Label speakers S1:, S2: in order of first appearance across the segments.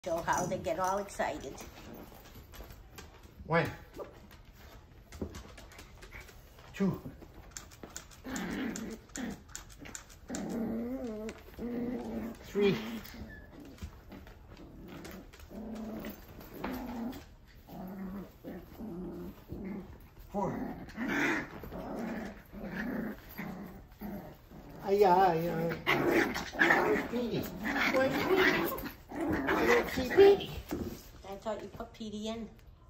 S1: Show how they get all excited.
S2: One, two, three, four. Where's Petey? Where's Petey? I don't see Petey.
S1: I thought you put Petey in.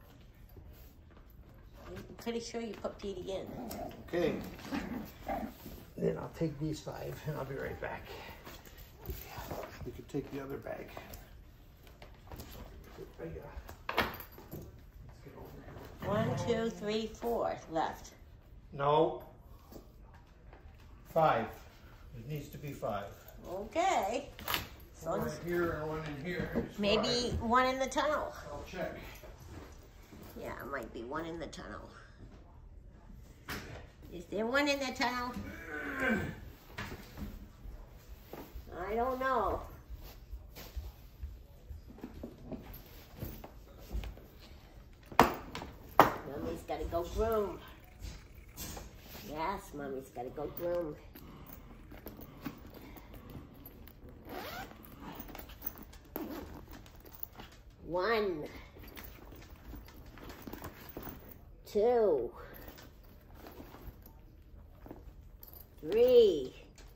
S1: I'm pretty sure you put Petey in.
S2: Okay. Then I'll take these 5 and I'll be right back. We could take the other bag. Right here.
S1: 1, 2, 3, 4 left.
S2: No. 5. It needs to be 5.
S1: Okay. So
S2: One in here and one in here.
S1: maybe 1 in the tunnel.
S2: I'll check.
S1: Yeah, it might be 1 in the tunnel. Is there 1 in the tunnel? I don't know. Mommy's gotta go groom. Yes, Mommy's gotta go groom. One, 2, 3,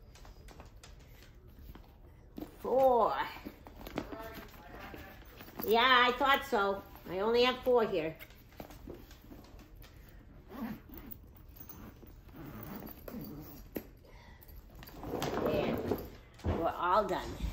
S1: 4. Yeah, I thought so. I only have 4 here. There. We're all done.